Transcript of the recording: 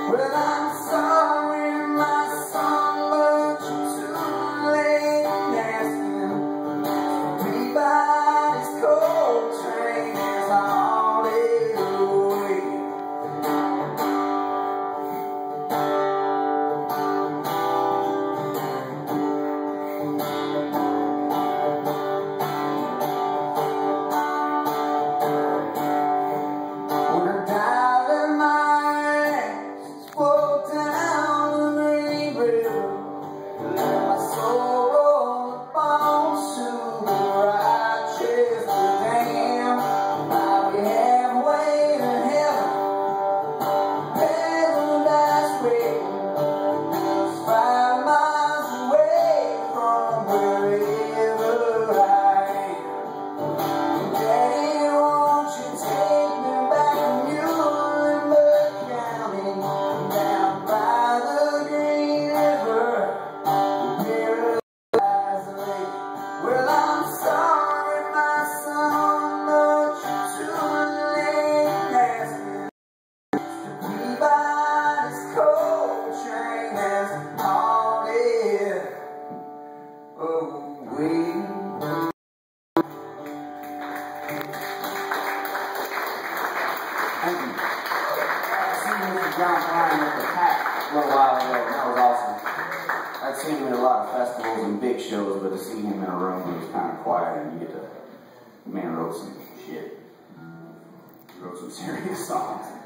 Well, I'm sorry, my son, but you're too late asking me by this cold train is all is away. We're dialing my ass, float down the Green River, let my soul roll upon sugar. Rochester Dam, I'll be halfway to heaven, paradise waiting, just 5 miles away from wherever I am. Daddy, won't you take me back to Muhlenberg County, down by the Green River, Paradise Lake? Well, I'm sorry, my son, but you're too late asking me by this cold train has hauled away. Thank you. I seen Mr. John Bryan with the Pack a little while ago, and that was awesome. I'd seen him at a lot of festivals and big shows, but to see him in a room where he was kind of quiet and you get to, man wrote some shit. Wrote some serious songs.